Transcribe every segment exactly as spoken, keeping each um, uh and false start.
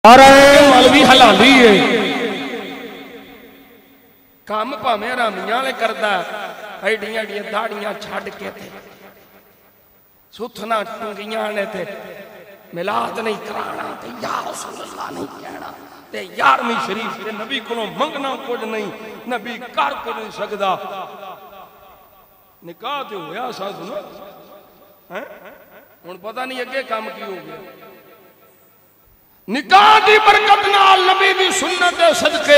मौलवी हलाली है काम भावे हरामियां वाले करदा एडियां एडियां दाड़ियां छड्ड के थे सुथना टुंगियां ने थे मिलाद नहीं कराना ते या रसूल अल्लाह नहीं कहना ते यारवीं शरीफ ते नबी कोलों मंगना कुछ नहीं नबी कर कुछ नहीं सकदा निकाह ते होया सा सुनो हैं हुण पता नहीं अगे काम की हो गया निकाह दी बरकत नाल नबी दी सुन्नत दे सदके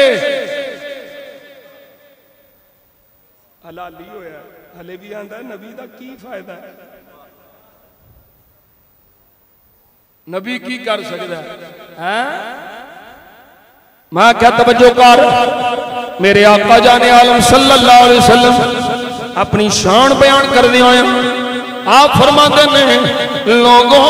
हलाली होया हले भी आंदा नबी दा की फायदा है नबी की कर सकदा है मैं क्या तवज्जो कर मेरे आका जाने आलम सल्लल्लाहु अलैहि वसल्लम अपनी शान बयान करदे होए आप फरमाते ने लोगों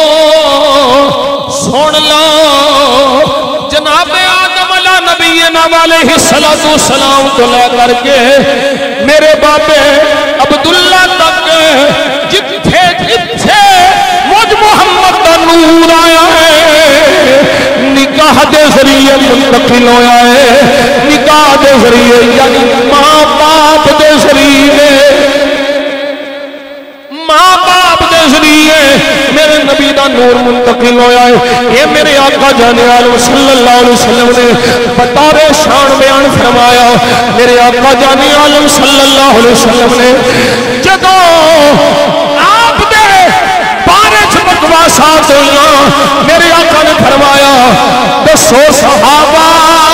सुन लो जनाबे आदम अला नबीना अलैहिस्सलातु वस्सलाम को लेकर के मेरे बाबे अब्दुल्ला तक जिथे जिथे मुझ मोहम्मद का नूर आया है निकाह के जरिए मुंतकिल होया है निकाह के जरिए यानी मां बाप के जरिए मां बाप के जरिए मेरे नबी का नूर मुंतकिल होया है ये मेरे आका जाने आलम सल्लल्लाहु अलैहि वसल्लम ने बतौरे शान बयान फरमाया मेरे आका जाने आलम सल्लल्लाहु अलैहि वसल्लम ने जदों आप दे बारे च बकवासात होइयां मेरे आका ने फरमाया दसो सहाबा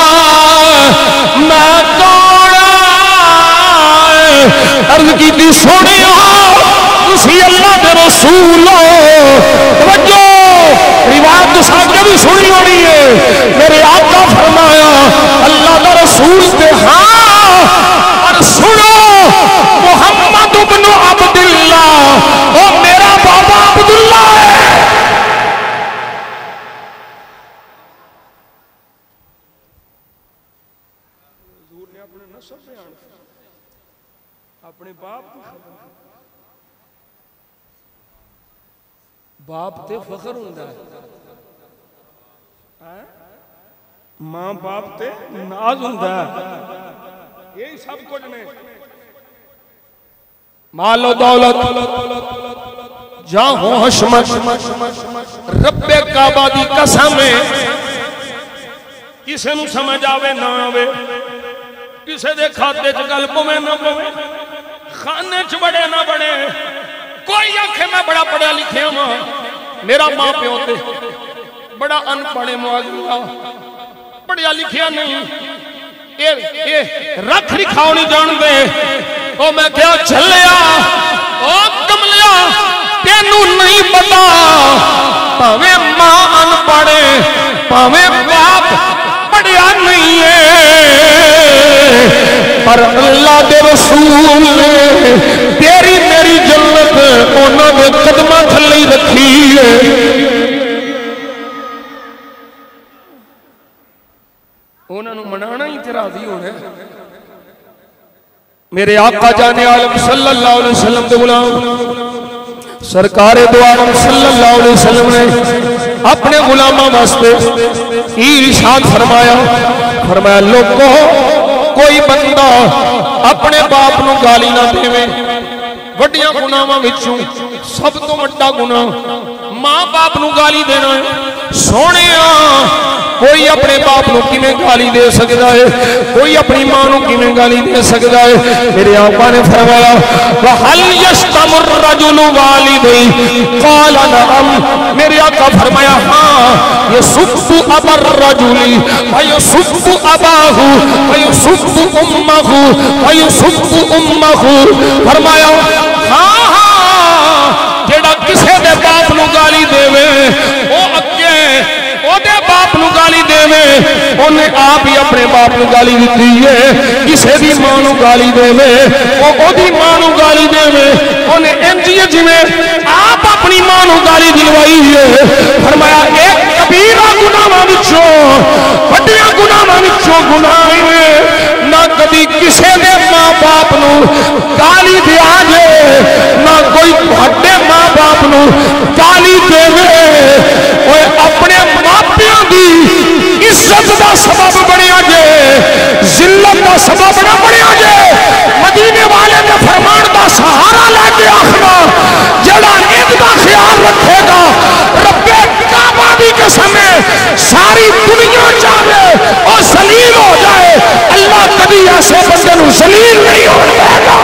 मैं कौन अर्ज कीती सुनियो तुसी अल्लाह दे रसूल हो तवज्जो रिवायत साहब भी सुनी होनी है मेरे आका फरमाया अल्लाह दा रसूल ते हां और सुनो मोहम्मद इब्न अब्दुल्ला ओ मेरा बाबा अब्दुल्ला है हुजूर ने अपने नसब बयान अपने बाप बाप ते फखर हुंदा है मां बाप ते नाज हुंदा है यही सब कुछ ने मालो दौलत जाहो हशमत रब्बे काबा दी कसम किसे नूं समझ आवे ना आवे किसे दे खाते च गल पवे ना पवे खाने च बड़े ना बड़े कोई आखे मैं बड़ा पढ़ा लिखा वा मेरा मां प्यो ते बड़ा अनपढ़ मुआविया पढ़िया लिखिया नहीं ए, ए, रख रिखाओ नहीं जानते ओ मैं क्या चलिया ओ कमलिया तेनू नहीं पता भावे मां अनपढ़ भावे बाप पढ़िया नहीं है पर अल्लाह दे रसूल ने तेरी मेरी जन्नत उन्होंने कदम थले रखी है उन्होंने मनाना ही ते राजी होना मेरे आका जाने आलम सल्लल्लाहु अलैहि वसल्लम दे गुलाम सरकार दो आलम सल्लल्लाहु अलैहि वसल्लम ने अपने गुलामां वास्ते इरशाद फरमाया फरमाया लोगों कोई बंदा अपने बाप नूं गाली ना देवे वड्डियां गुनाहां विचों सब तो वड्डा गुनाह मां बाप नूं गाली देना है सोहणिया कोई अपने बाप नूं किवें गाली दे सकदा है कोई अपनी मां नूं किवें गाली दे सकदा है मेरे आका ने फरमाया व हल यश्तमुर रजुलु वालिदैहि क़ाल नअम मेरे आका फरमाया हां यसुब्बु अबर रजुली व यसुब्बु अबाहु व यसुब्बु उम्महु व यसुब्बु उम्महु फरमाया हां हां जेड़ा किसे दे बाप नूं गाली देवे ओ अगे ओदे बाप नूं गाली देवे ओने आप ही अपने बाप नूं गाली दी है किसे दी मां नूं गाली देवे ओ ओदी मां नूं गाली देवे ओने इंज जिवें आप अपनी मां नूं गाली दिलवाई है फरमाया एक कबीरा गुनाहां विचों वड्डियां गुनाहां विचों गुनाह है ना कभी किसे दे मां बाप नूं गाली दिया जे ना कोई तुहाडे मां बाप नूं गाली देवे ओए अपने मापियां दी इज्जत का सबब बनिया जे, जिल्लत का सबब ना बनिया जे। मदीने वाले के फरमान का सहारा लेके आखना जड़ा इनका ख्याल रखेगा रब्बे काबा दी कसम सारी दुनिया चाहे और सलील हो जाए, अल्लाह कभी ऐसे बंदे को सलील नहीं होने देगा।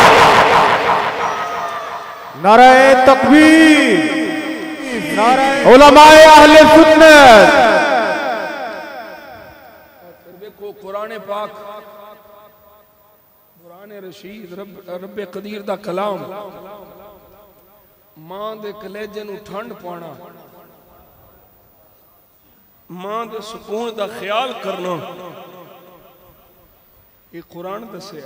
नारे तकबीर, नारे उलमाए अहले सुन्नत। देखो कुरान पाक, कुरान रशीद, रब रब्बे कदीर दा कलाम, मां दे कलेजे नूं ठंड पाना, मां दे सुकून दा ख्याल करना, ये कुरान दस्या।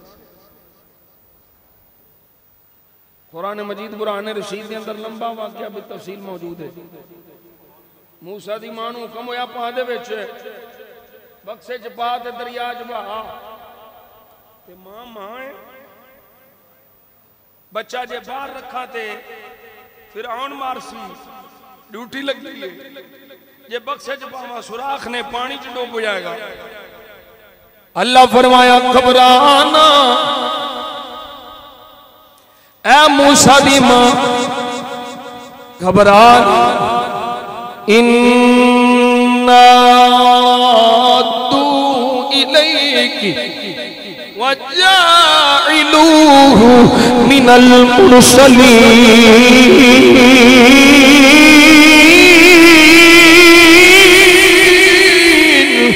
कुरान मजीद कुरान रशीद के अंदर लंबा वाकया भी तफसील मौजूद है। मूसा दी मां नूं हुक्म होया पा दे विच बक्से च पा ते दरिया च बहा, ते मां मां है, बच्चा जे बाहर रखा ते फिर आउन मारसी ड्यूटी लगी है, जे बक्से च पावा सुराख ने पानी च डूब जाएगा। अल्लाह फरमाया घबराना ऐ मूसा दी मां, घबरा इन्ना तू इलैकी वजाइलूहु मिनल मुरसलीन।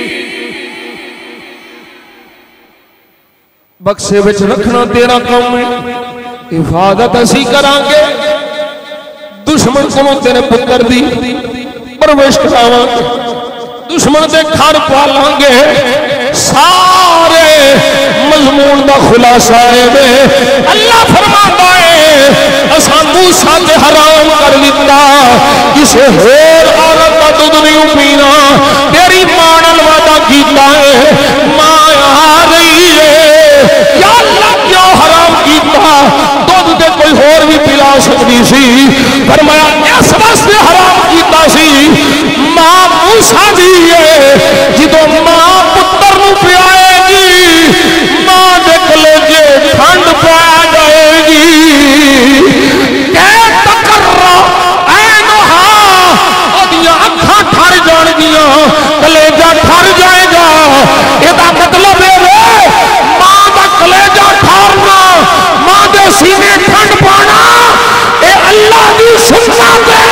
बक्से विच रखना तेरा काम है, हिफाजत असी करांगे, दुश्मन को तेरे पुत्र दी परवरिश करावांगे, दुश्मन दे घर पालांगे। सारे मजमून का खुलासा है अल्लाह फरमाता है असां मूसा ते हराम कर दिता, किसी होर औरत का दूध नहीं पीना, तेरी मां नाल वादा कीता है, मां आ रही है या अल्लाह क्यों हराम कीता, दूध ते कोई होर भी पिला सकती सी, फरमाया इस वास्ते हराम कीता सी मां मूसा दी है, जदों मां पुत्र नूं पियाएगी मां दे कलेजे ठंड पा जाएगी। कै तकर्रा ऐनहा ओदियां अखां ठर जाणगियां, कलेजा ठर जाएगा। एदा मतलब है मां दा कलेजा ठरना, मां दे सीने ठंड पाना, ए अल्लाह दी सुन्नत है।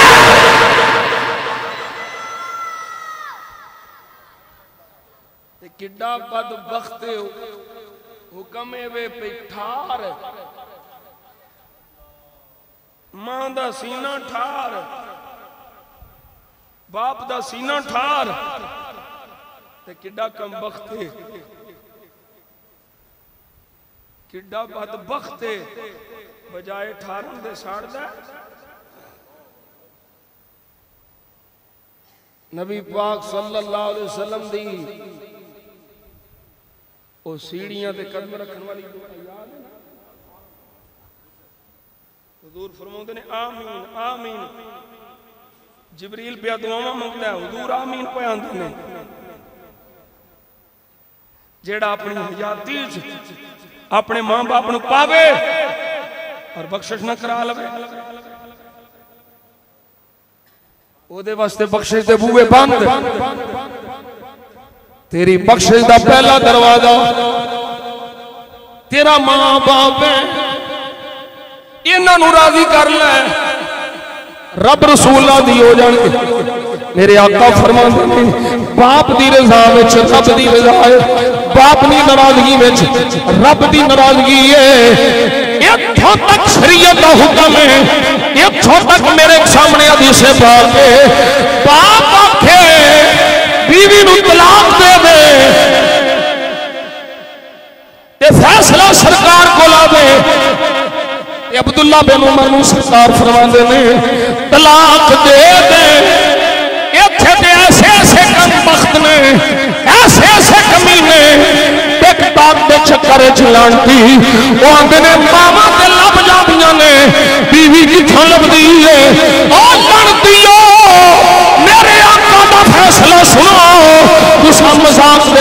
किड्डा बदबख्त हुक्म वे पे ठार, मां दा सीना ठार, बाप दा सीना ठार, ते किड्डा कम बख्त किड्डा बदबख्त बजाए ठारन दे साड़दा। नबी पाक सल्लल्लाहु अलैहि वसल्लम दी ओ सीढ़ियां ते कदम रखने वाली दुआ याद है? हुजूर फरमाते ने आमीन आमीन, जिबरील पे दुआवां मंगदा है, हुजूर आमीन पे आंदे ने। जेड़ा अपनी हयाती च अपने मां बाप नूं पावे और बख्शिश ना करा लवे, ओदे वास्ते बख्शिश दे बूहे बंद। तेरी बख्शिश दा पहला दरवाजा तेरा मां बाप है, इन्हां नूं राजी कर ले, रब रसूलां दी हो जाणगे। मेरे आका फरमांदे ने बाप दी रज़ा विच रब दी रज़ा है, बाप दी नाराजगी विच रब दी नाराजगी है। इत्थों तक शरीयत दा हुक्म है, इत्थों तक मेरे सामने हदीस पाक है, बाप आखे बीवी नूं तलाक दे दे ते फैसला सरकार को लावे। अब्दुल्ला बिन उमर नूं सरकार फरमांदे ने तलाक दे दे, इत्थे ते ऐसे ऐसे कम बख्त ने, ऐसे ऐसे कमीने टिकटॉक के चक्कर च लांटी वो आंदे ने मावां ते लब जांदियां ने, बीवी कित्थों लभदी है? ओ लड़दियो मेरे आका दा फैसला सुनो,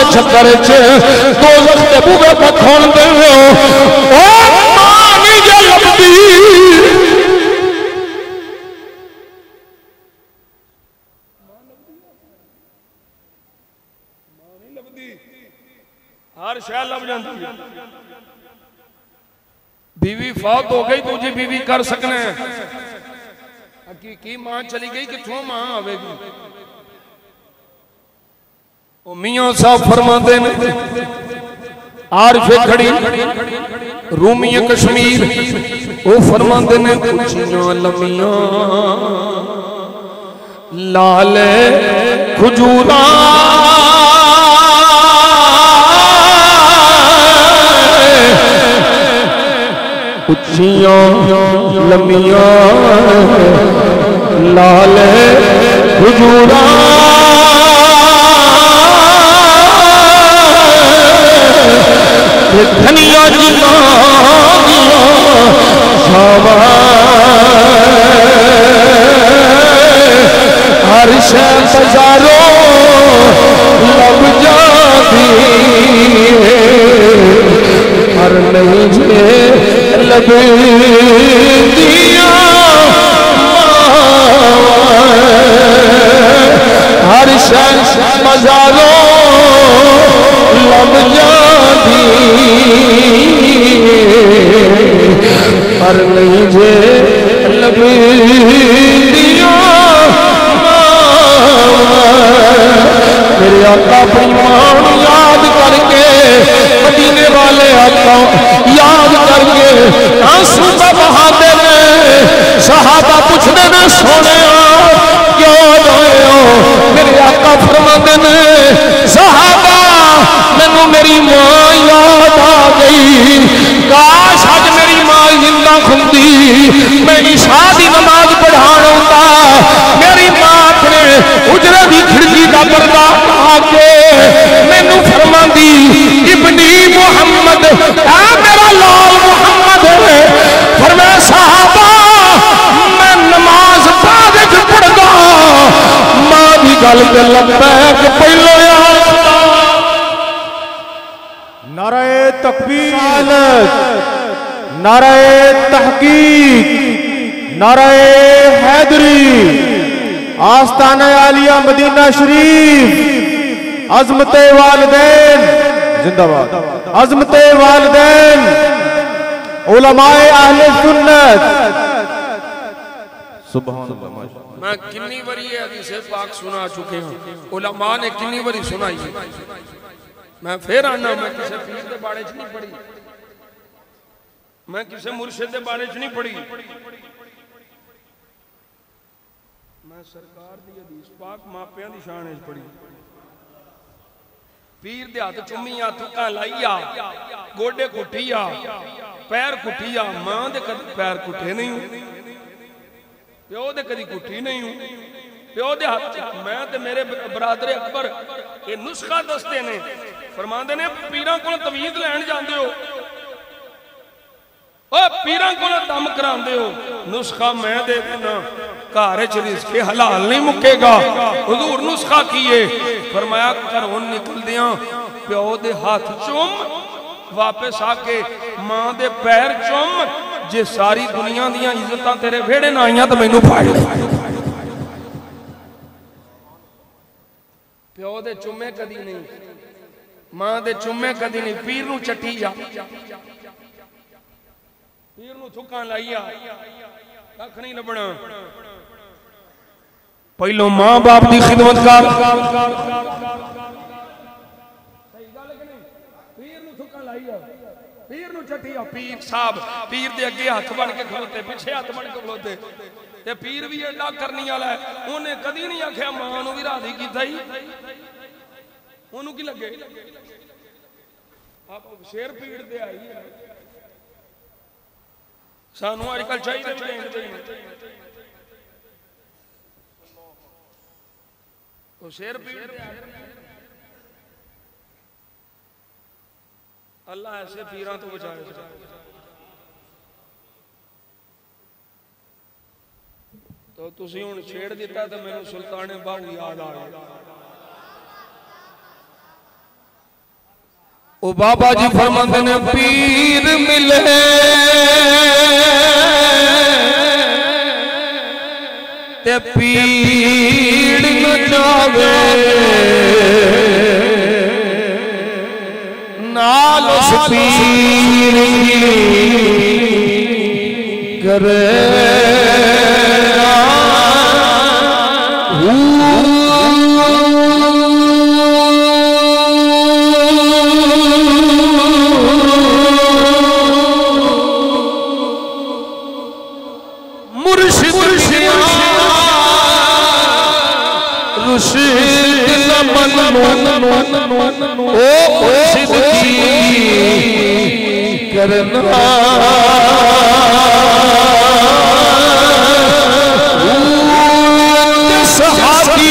दे चक्कर च दोज़ख दे बूहे पे खोलदे हो ओ मां नहीं जे लभदी हर शय लभ जाती है। बीवी फौत हो गई दूजी बीवी कर सकने हकीकी मां चली गई किथों मां आवेगी। मियां साहब फरमाते ने आरफे खड़ी रूमी कश्मीर वो फरमाते ने कुचियां लमियां लाल खजूरा उच्चियां लमियां लाल खजूरा धनिया हर शय बाजारों लब जाती हर नहीं जे लब दिया हर शय बाजारों लब जाती हर नहीं जे लब दिया मेरे आका अपनी मां याद करके मदीने वाले आका याद करके आंसू बहाते ने सहाबा पूछते ने सोने क्यों रोए हो मेरे आका फरमाते ने सहाबा मैनू मेरी मां याद आ गई काश अज मेरी मां जिंदा खुंदी मैं इशा दी नमाज पढ़ाण आउंदा मेरी मां अपने उजरे दी खिड़की दा पर्दा ला के मैनू फरमांदी इब्नी मुहम्मद आ मेरा लाल मुहम्मद फरमाया सहाबा मैं नमाज बाद विच पढ़दा मां दी गल ते लब्बैक पहलो याद नाराए तकबीर नाराए तहकीक नाराए हैदरी आस्ताना आलिया मदीना शरीफ अजमते वालिदैन जिंदाबाद अजमते वालिदैन उलमाए अहले सुन्नत सुभान अल्लाह। मैं कितनी बारी ये हदीस पाक सुना चुके हूं उलमा ने कितनी बारी सुनाई है मैं फिर आना मैं किसी पीर के बारे च नहीं पढ़ी मैं किसी मुर्शिद के बारे च नहीं पढ़ी मैं सरकार दी हदीस पाक मापियां दी शान च पढ़ी पीर दे हाथ चुम्मिया तुक्का लाइया गोडे कुटिया पैर कुटिया मां दे कदी पैर कुटे नहीं प्यो दे कदी कुटी नहीं प्यो दे हाथ मैं ते मेरे बरादर अकबर ये नुस्खा दसते ने फरमांदे ने पीरां कोल तवीज़ लैण जांदे हो ओ पीरां कोल दम करांदे हो नुस्खा मैं दे देना घर च रिज़्क़ हलाल नहीं मुकेगा हुजूर नुस्खा कीए फरमाया घरों निकलदियां प्यो दे हाथ चुम वापस आके मां दे पैर चुम जे सारी दुनिया दियां इज्जतां तेरे वेड़े ना आईयां तो मैनू फाड़ ले प्यो दे चुम्मे कदी नहीं मां दे चुम्मे कदी नहीं पीर नू चट्टी जा पीर नू थुक्कां लाइया कख नहीं लभना पहलो मां बाप दी खिदमत कर सही गल कि नहीं पीर नू थुक्कां लाइया पीर नू चट्टी पीर साहब पीर दे अगे हाथ बन के खलोते पिछे हाथ बन के खलोते ते पीर भी एडा करनी वाला है उन्हें कदी नहीं आख्या मां नू भी राजी कीता ही ओनू की लगे आप शेर पीड़ दे आई सानू अजकल चाहिए शेर पीड़ दे अल्लाह ऐसे पीरां तो बचाए तो तुसी हुण छेड़ दिता तो मैनू सुल्ताने बाहू याद आ गया ओ बाबा जी फरमाते ने पीर मिले ते पीड़ न जावे नाल उस पीर करे ओ मुर्शिद की करना सहाबी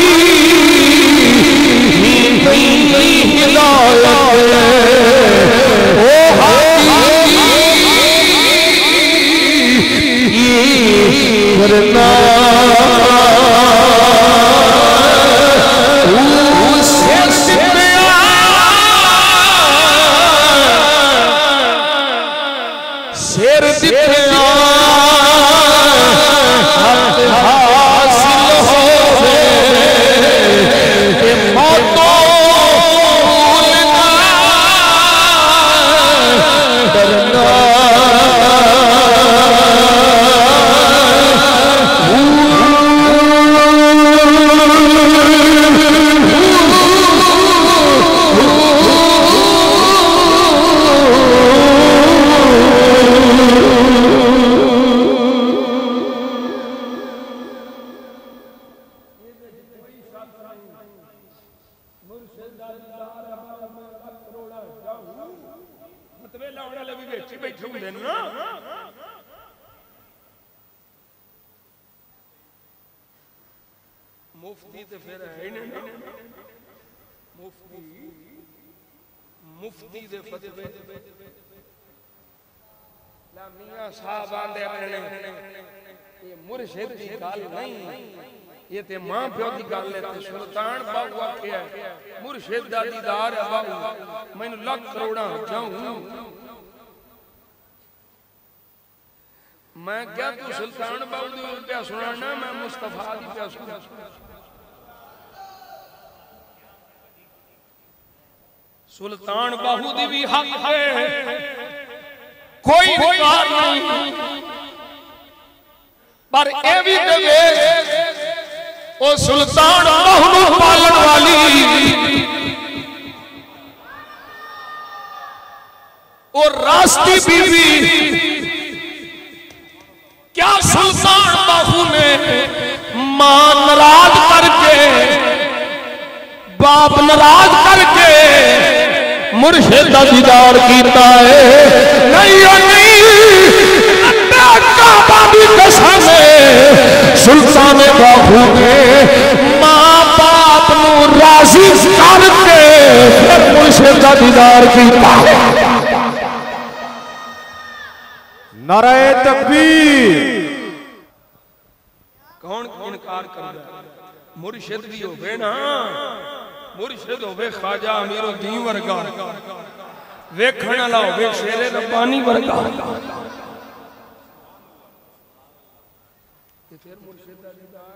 हिदायत ओ हाथी करना मुफ्ती तो फिर है ही नहीं मुफ्ती मुफ्ती दे फतवे ला मियां साहब आंदे रहने ये मुर्शिद दी गल नहीं ये ते मां प्यो दी गल है ते सुल्तान बाबू आखिया मुर्शिद दा दीदार है बाबू मैनू लाख करोड़ा जाऊं मैं क्या तू सुल्तान बाबू दी पे सुनाना मैं मुस्तफा दी पे सुना सुल्तान बाहू दी भी हक है कोई इनकार नहीं पर ए भी दे ओ सुल्तान बाहू पालन वाली ओ रास्ती बीवी क्या सुल्तान बाहू ने मां नाराज करके बाप नाराज करके मुर्शिद दा दीदार कीता है नहीं नहीं काबा दी कसम है सुल्तान बाहू ने मां बाप नू राजी करके फिर मुर्शिद दा दीदार कीता है। नारे तकबीर। कौन इनकार करदा मुर्शिद भी होवे ना मुर्शिद होवे ख्वाजा अमीरुद्दीन वर्गा वेखण वाला होवे शेरे रब्बानी वर्गा ते फिर मुर्शिद दा दीदार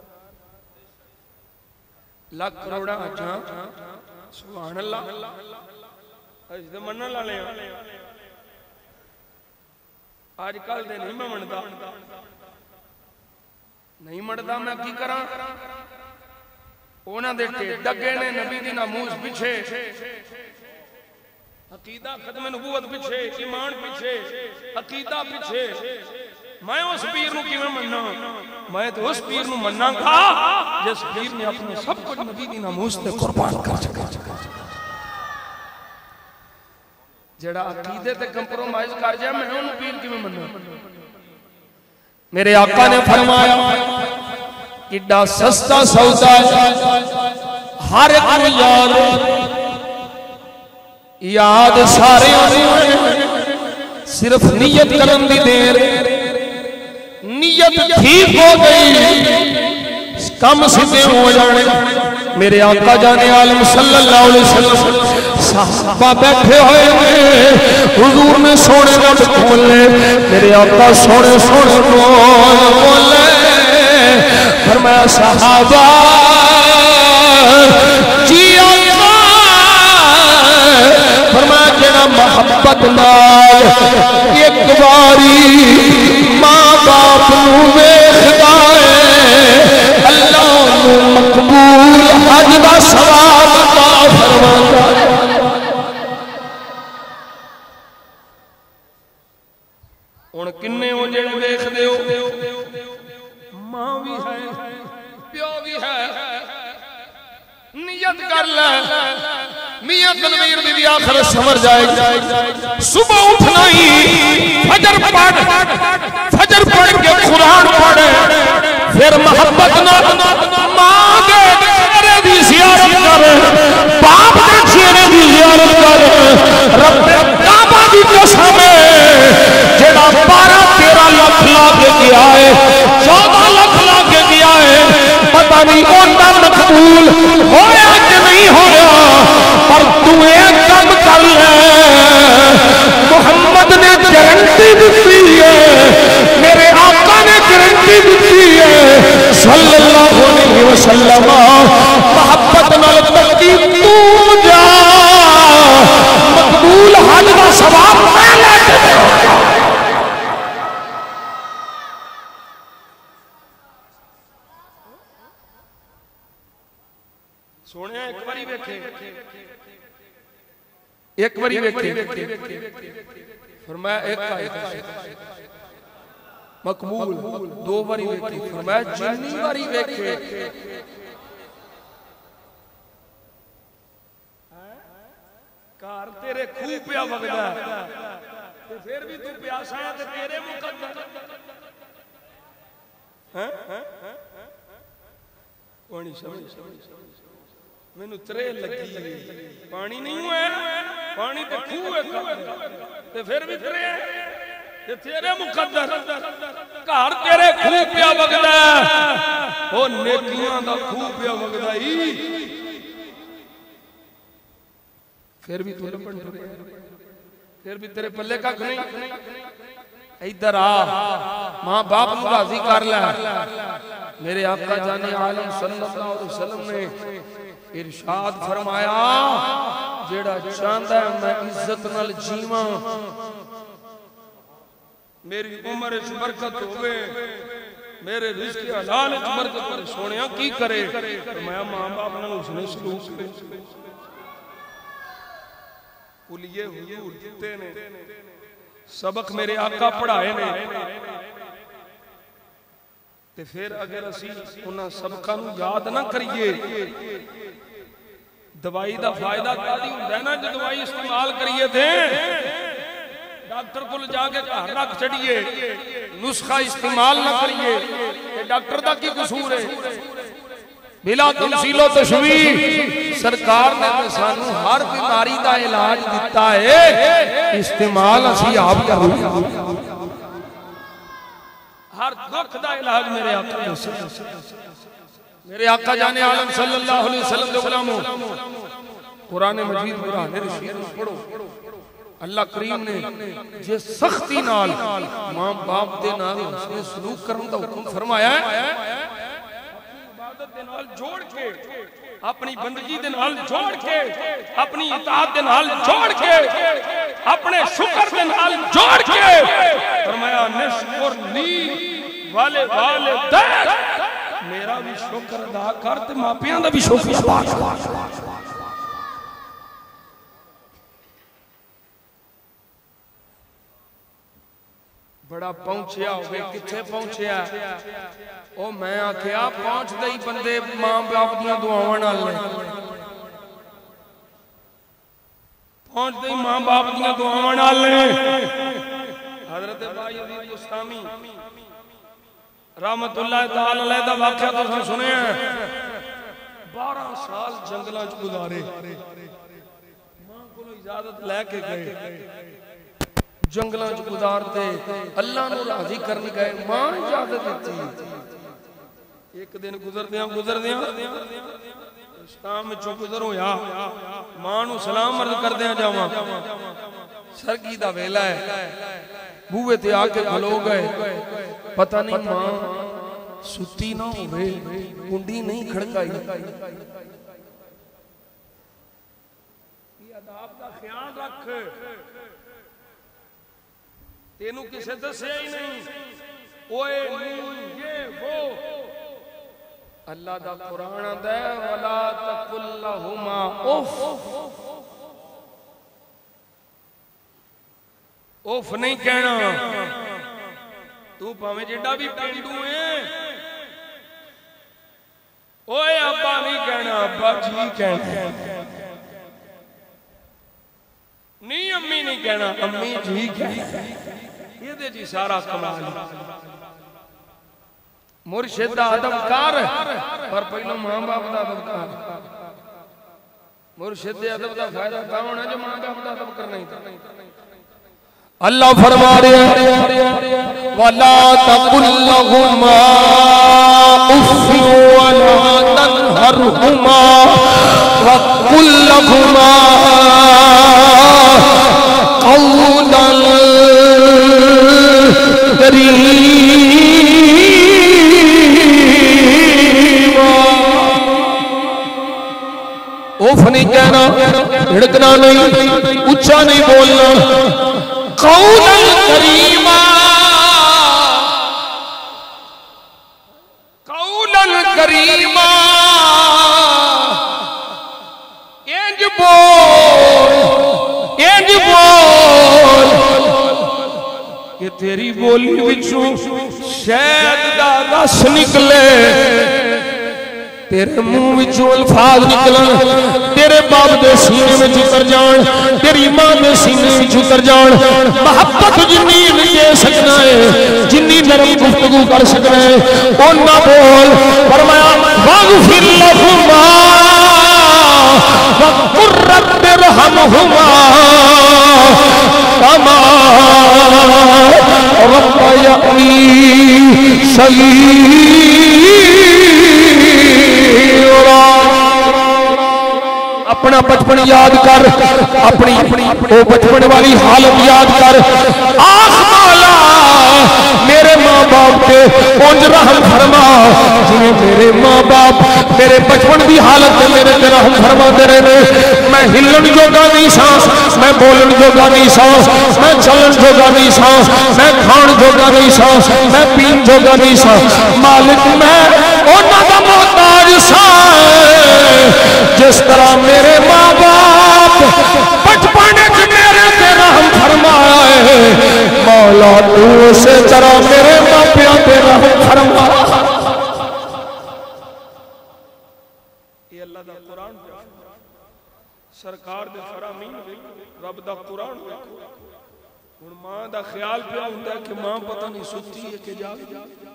लाख करोड़ा अच्छा सुभान अल्लाह अज ते मनन वाले आजकल दे नहीं मैं मनदा नहीं मनदा मैं की करा उन्हां दे ढिड अगे ने नबी दी नामूस पिछे अकीदा खत्म नबूवत पिछे ईमान पिछे अकीदा पिछे मैं उस पीर नूं किवें मन्ना मैं तो उस पीर नूं मन्नांगा जिस पीर ने अपने सब कुछ नबी दी नामूस ते कुर्बान कर चुका जेड़ा अकीदे ते कंप्रोमाइज कर जाए मैं उन्हें पीर किवें मन्ना। मेरे आका ने फरमाया किड्डा सस्ता सौदा हर एक याद याद सारे सिर्फ नियत करन दी देर नियत ठीक हो गई कम सीधे हो जाने। मेरे आका जाने आलम सल्लल्लाहु अलैहि वसल्लम सहाबा बैठे हुए हैं। हुजूर ने सोने रब बोले, मेरे आका सोने सोने बोले, फरमाया सहाबा जी आका, फरमाया जेड़ा मोहब्बत नाल एक बारी मां बाप नूं वेखदा है, अल्लाह नूं मकबूल हज दा सवाब अता फरमांदा है। हुण किन्ने हो जेड़े वेखदे हो, मां भी है प्यो भी है, नियत कर ले मियां तनवीर बीवी आखिर समझ जाएगी। सुबह उठना ही फजर पढ़, फजर पढ़ के कुरान पढ़े, फिर मोहब्बत ना मां के चेहरे की जियारत करे, बाप के चेहरे की जियारत करे। रब्बे काबा की कसम जेड़ा बारह तेरह लाख ला के गया है, चौदह लाख ला के गया है, पता नहीं ओंदा मकबूल होया कि नहीं होया, पर तू एक काम कर ले, मोहम्मद ने गारंटी दी है, मेरे आका ने गारंटी दी है सल्लल्लाहु अलैहि वसल्लम, मोहब्बत नाल तकी तू जा, मकबूल हज दा सवाब मैं लेके देवांगा। सोने एक बारी वेखे, एक बारी वेखे, फरमाया एक मकबूल, दो बारी वेखे, फरमाया जितनी बारी वेखे कार तेरे खूह पिया वगदा ते फिर भी तू प्यासा है ते तेरे मुकद्दर हैं पानी समझ मैनू त्रे लगी, पानी नहीं है, पानी तो खूह है ते फिर भी त्रे ते तेरे मुकद्दर घर तेरे खूह पिया वगदा, ओ नेकियां दा खूह पिया वगदा ही, फिर भी तू लपड़, फिर भी तेरे पल्ले कख नहीं। इधर आ, मां बाप नूं राजी कर ले। मेरे आका जाने आलम सल्लल्लाहु अलैहि वसल्लम ने इरशाद फरमाया, जेड़ा चाहता है मैं इज्जत नाल जीवां, मेरी उम्र च बरकत होवे, मेरे रिज़्क़ हलाल च बरकत करे, सोनिया की करे, मैं मां बाप नाल उसने सलूक करे। कुलिए हुजूर दिते ने, सबक मेरे आका पढ़ाए ने, ते फिर अगर असी उन्हां सबकां नूं याद ना करिए, दवाई दा फायदा तादी हुंदा है ना, जो दवाई इस्तेमाल करिए थे डॉक्टर को जाके घर रख छड़िए, नुस्खा इस्तेमाल ना करिए, ते डॉक्टर दा की कसूर है? बिला तमसीलो तशवीह सरकार ने तो सानू हर बीमारी का इलाज दिता है, इस्तेमाल असी आप करो। हर दुख का इलाज मेरे आका ने, मेरे आका जाने आलम सल्लल्लाहु अलैहि वसल्लम दे गुलामों, कुरान मजीद कुरान रशीद पढ़ो, अल्लाह करीम ने जे सख्ती नाल मां बाप दे नाल उसने सलूक करन दा हुक्म फरमाया है, दे नाल जोड़ के, अपनी बंदगी दे नाल जोड़ के, अपनी इताअत दे नाल जोड़ के, अपने शुक्र दे नाल जोड़ के फरमाया निश्कुर ली वाले वाले दे, मेरा भी शुक्र अदा कर ते मापियां दा भी शुक्र अदा कर। बड़ा पहुंचया होवे, किथे पहुंचया ओ मैं आख्या पहुंचदे ही बंदे मां बाप दियां दुआवां नाल ने, पहुंचदे ही मां बाप दियां दुआवां नाल ने। हजरत भाई अजीज बुस्तामी रहमतुल्लाह तआला अलैह दा वाकया तुसां सुनिया, बारह साल जंगलां च गुजारे, मां कोलों इजाजत लेके गए, जंगलों च गुजारते, अल्लाह नूं राजी करन गए, मां इजाजत दी। एक दिन गुजरदियां गुजरदियां इस्लाम चो गुजर होया मां नू सलाम अर्ज करदे जावां सरगी दा वेला है बूहे ते आके खलो गए पता नहीं मां सुती ना होवे कुंडी नहीं खड़काई ख्याल रख तेनू किसे दसिया ही नहीं ओए ये वो अल्लाह दा कुरान आंदा है वला तकुल लहुमा उफ उफ नहीं कहना तू भावें जेड़ा भी पेंडू है ओए अब्बा नहीं कहना अब्बा जी कहना नहीं अम्मी नहीं कहना अम्मी जी कहना ये जी सारा कमाल मुर्शिद दा अदब कर पर पहले मां बाप दा अदब कर मुर्शिद दे अदब दा फायदा ता होना जो मां बाप दा अदब करना ही अल्लाह फरमा रहे वला तकुल लहुमा उफ वला तनहरहुमा वकुल लहुमा कौलन उफ नहीं कहना हिड़कना नहीं ऊंचा नहीं बोलना कौलन करीमा कौलन करीमा इंज बोल इंज बोल कि तेरी बोली विचों शहद दा रस निकले तेरे मुंह विचों अल्फाज निकलन तेरे बाप दे सीने में उतर जान तेरी मां दे सीने में उतर जान मोहब्बत जिन्नी दे सकना है जिन्नी नरम गुफ्तगू कर सकना है ओना बोल फरमाया वगफिर लहुमा वकुर रब्बिरहमहुमा कमा रब्बयानी सगीरा अपना बचपन याद कर अपनी वो बचपन वाली हालत याद कर आख मौला मेरे माँ बाप के उंज रहम फरमा जिन्हें मेरे माँ बाप मेरे बचपन की हालत में मेरे ते रहम फरमाते रहे मैं हिलन जोगा नहीं सा मैं बोलन जोगा नहीं सा मैं चलन जोगा नहीं सा मैं खान जोगा नहीं सा मैं पीन जोगा नहीं सा मालिक मैं उन्हां दा मोहताज सा जिस तरह मेरे माँ बाप बचपन च मेरे ते रहम फरमाया है मौला तू उसे तरह मेरे मापिया ते रहम फरमा ये अल्लाह दा कुरान सरकार दे फरामीन रब दा कुरान हुण मां दा ख्याल पिया हुंदा कि मां पता नहीं सुती है कि जाग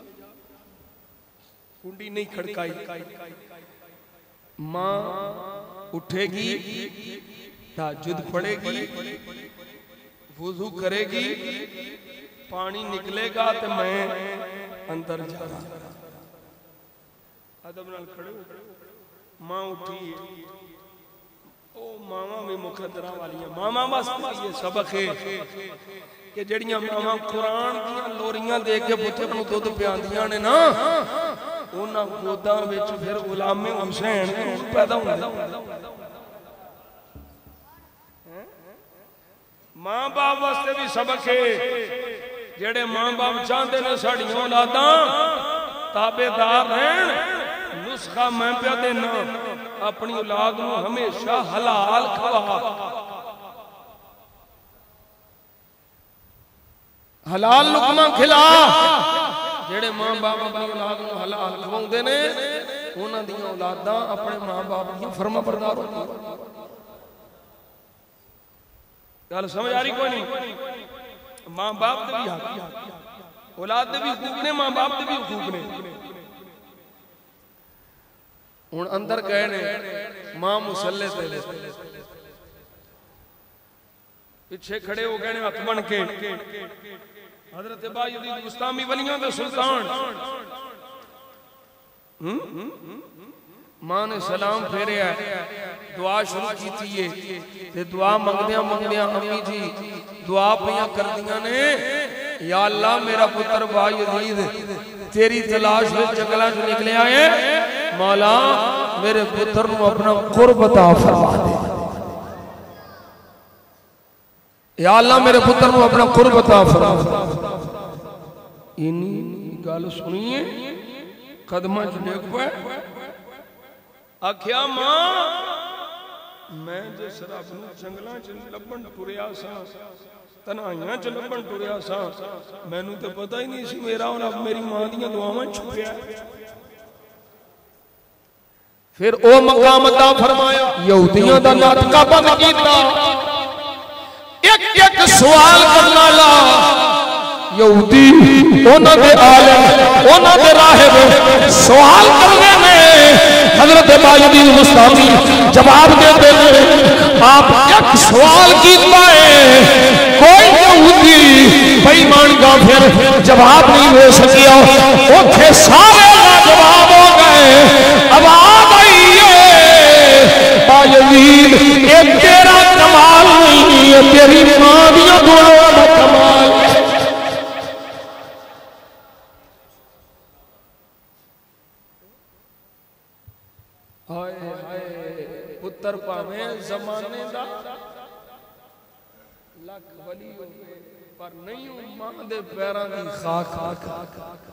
कुंडी नहीं खड़काई मां उठेगी तहज्जुद पढ़ेगी वुजू करेगी पानी निकलेगा तो मैं अंदर जाना अदब नाल खड़े मां उठी ओ मावा भी मुकद्दरा वालियां मावा वास्ते ये सबक है कि जड़ियां मावा कुरान दी लोरियां दे के पुत्तर नूं दुध पियांदियां ने ना उन्हां गोदां विच फिर गुलामे हुसैन पैदा हुंदा मां बाप वास्ते भी सबक है जेड़े मां बाप चाहते ने साड़ियां औलादां ताबेदार रहन नुस्खा मैं पिया देना अपनी औलाद नूं हमेशा हलाल खवा हलाल लुकमा खिला जेड़े मां बाप अपनी औलाद नूं हलाल खवाउंदे ने उन्हां दी औलादां अपने मां बाप दी फरमाबरदार होंदियां गल समझ आ रही कोई नहीं मां बाप दे भी हक औलाद दे भी हुकूक ने मां बाप दे भी हुकूक ने हुण अंदर गए ने मां मुसल्ले ते पीछे खड़े हो गए ने हथ बन के हजरत बायजीद गुस्तामी वलियां दे सुल्तान मां ने सलाम फेरिया दुआ शुरू की है ते दुआ मंगदियां मंगदियां अम्मी जी दुआ पियां करदियां ने या अल्लाह मेरा पुत्र बा यजीद तेरी तलाश में जंगलों से निकलिया है मौला मेरे पुत्र को अपना कुर्ब अता फरमा दे या अल्लाह मेरे पुत्र को अपना कुर्ब अता फरमा दे इनी गल सुनिए कदमां च डिग पे आख्या मां मैं जिस रब नूं जंगलां च लभण टुरिया सा तन्हाइयां च लभण टुरिया सा मैनू तो पता ही नहीं सी मेरा और मेरी मां दियां दुआवां छुपिया फिर ओ मकाम अता फरमाया यहूदियों दा नाटका बंद कीता एक एक सवाल करने वाला यहूदी उन्हां दे आलिम उन्हां दे राहिब सवाल करने में हजरत बाजुद्दीन बुस्तामी जवाब देते हैं आप एक सवाल कीता है कोई यहूदी बेईमान काफिर जवाब नहीं दे सकिया ओथे सारे जवाब हो गए आवाज आई है बाजुद्दीन ये तेरा कमाल नहीं है तेरी मां दी दुआओं का कमाल है हाय हाय पुत्र पावे जमाने दा लख वली पर नहीं मां दे पैरां दी खाक खाक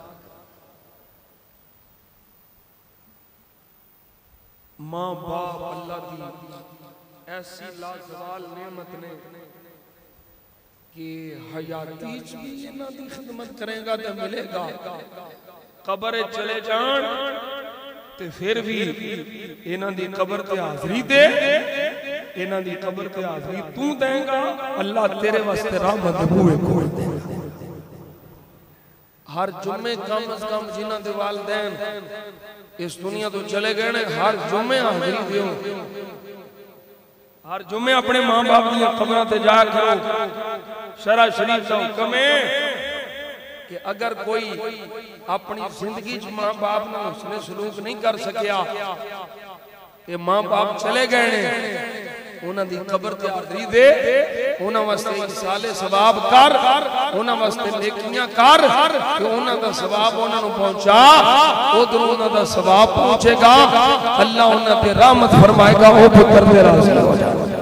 मां बाप अल्लाह दी ऐसी लाजवाल नेमत ने कि हयाती च भी इन्हां दी खिदमत करेगा तो मिलेगा कब्र चले जान ते फिर भी इन्हां दी कब्र ते हाज़री दे इन्हां दी कब्र ते हाज़री तू देगा अल्लाह तेरे वास्ते रहमत दे बूहे खोल दे हर जुम्मे कम अज कम जिन्हां दे वालिदैन इस दुनिया तो चले गए ने हर जुम्मे हाज़री दियो हर जुम्मे अपने मां बाप दी कब्रां ते जाया करो शरा शरीफ दा हुक्म है कि अगर कोई अपनी जिंदगी च मां बाप नाल हुस्न सलूक नहीं कर सकिया ये मां बाप चले गए ने उन्हां दी कब्र ते हाज़री दे उन्हां वास्ते इसाले सवाब कर उन्हां वास्ते नेकियां कर कि उन्हां दा सवाब उन्हां नु पहुंचा उधर उन्हां दा सवाब पहुंचेगा अल्लाह उन्हां ते रहमत फरमाएगा ओ पुत्र तेरा राज़ी हो जाएगा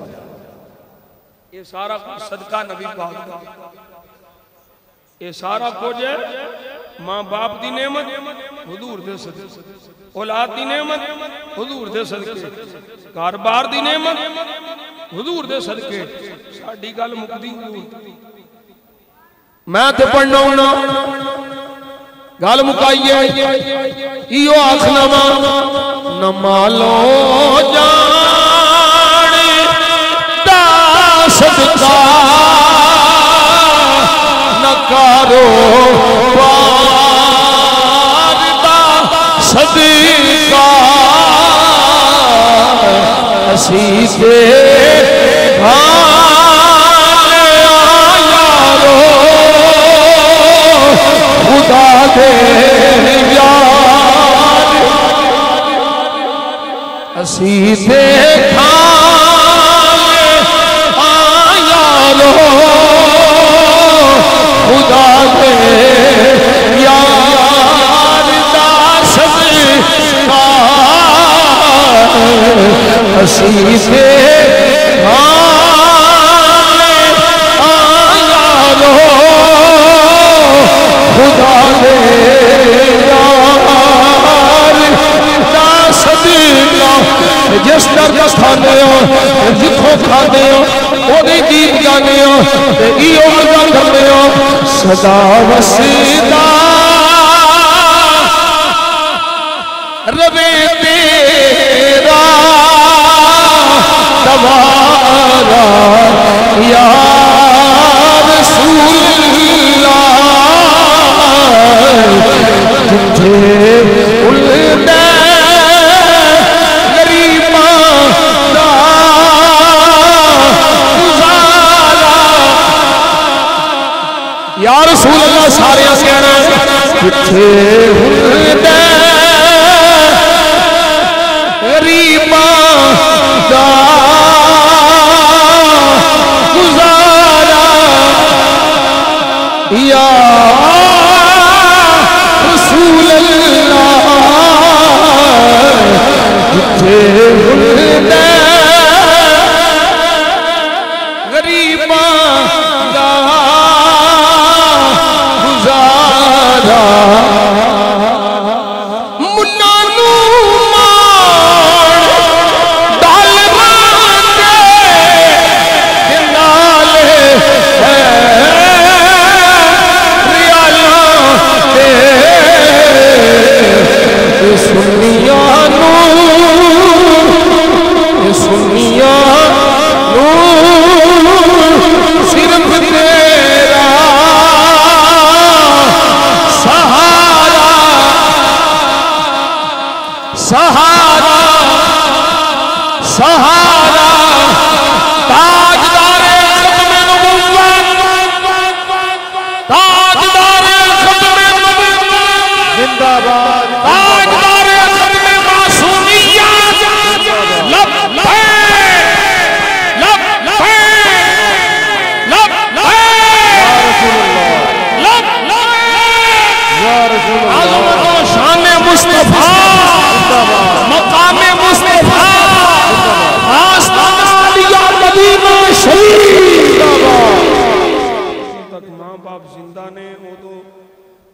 ये सारा कुछ सदका नबी पाक दा ये सारा कुछ है मां बाप दी नेमत हुजूर दे सदके औलाद दी नेमत हुजूर दे सदके घर-बार दी नेमत हुजूर दे सदके साडी गल मुकदी मैं ते पढ़ना होना गल मुकाइए इहो आखना वा न मालो जान दा सदका कारो वारदा सदका असी दे यारो खुदा दे यार असी दे यारो खुदा दे यार दा सदका असी दे यारो खुदा दे यार दा सदका जिस दर खाने हो जिथों खाने हो ओदे गीत गाने हो ते इहो मजा करने हो सदा वसदा रवे तेरा तवारा या रसूलल्लाह तुझे उल्दा या रसूल अल्लाह सारे कहना किथे हुंदे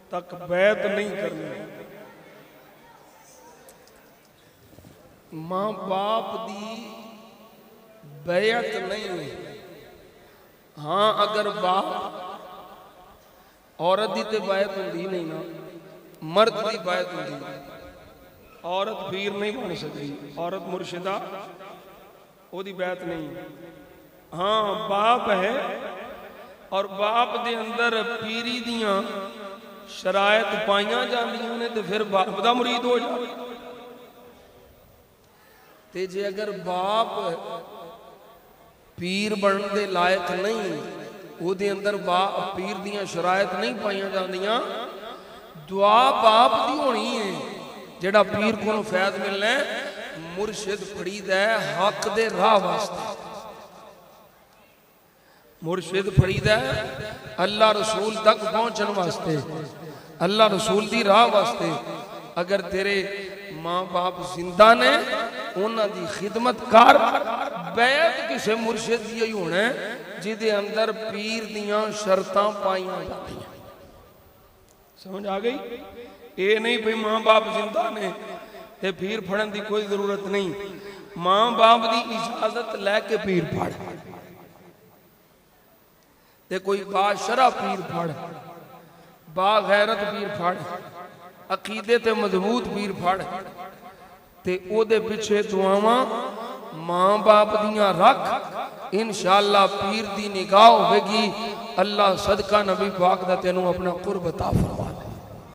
तक बैत नहीं करनी। मां बाप दी बैत नहीं हुई। हाँ अगर बाप औरत दी ते बैत होंदी नहीं ना, मर्द दी बैत होंदी। औरत पीर नहीं बन सकती, औरत मुर्शिदा ओदी बैत नहीं। हाँ बाप है और बाप दे अंदर पीरी दियां शरायत पाइया जांदियां ने तो फिर बाप दा मुरीद हो जाए। ते जे अगर बाप पीर बनने दे लायक नहीं, ओदे अंदर बाप पीर दियां शरायत नहीं पाइया जांदियां, दुआ बाप दी होनी है। जेड़ा पीर को फैद मिलना है, मुर्शिद फरीद है हक दे राह वास्ते। मुर्शिद फरीद है अल्लाह रसूल तक पहुंचने वास्ते, अल्लाह रसूल दी राह वास्ते। अगर तेरे मां बाप जिंदा ने, उन्हां दी खिदमत कर। बैत किसे मुर्शिद दी ही होना है जिदे अंदर पीर दियां शर्तां पाइयां जांदियां। समझ आ गई? ये नहीं भाई मां बाप जिंदा ने ते पीर फड़न की कोई जरूरत नहीं। मां बाप की इजाजत लैके पीर फड़, ते कोई बाशरा पीर फड़, बागैरत पीर फड़, अकीदे ते मजबूत पीर फड़, ते ओदे पिछे दुआवां मां बाप दियां रख। इंशाअल्लाह पीर दी निगाह होगी। अल्लाह सदका नबी पाक दा तेनू अपना कुर्ब अता फरमा।